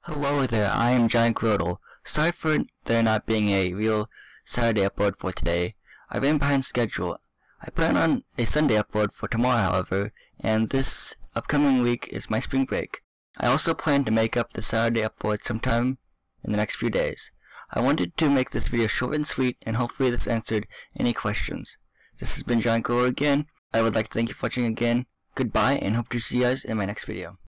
Hello there, I am GiantGrotle. Sorry for there not being a real Saturday upload for today. I ran behind schedule. I plan on a Sunday upload for tomorrow, however, and this upcoming week is my spring break. I also plan to make up the Saturday upload sometime in the next few days. I wanted to make this video short and sweet, and hopefully this answered any questions. This has been GiantGrotle again. I would like to thank you for watching again. Goodbye, and hope to see you guys in my next video.